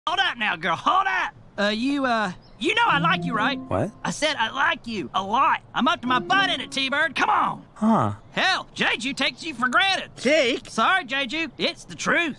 Hold up now, girl, hold up. You know I like you, right? What? I said I like you a lot. I'm up to my butt in it, T-Bird. Come on. Huh. Hell, Jeju takes you for granted. Jake? Sorry, Jeju. It's the truth.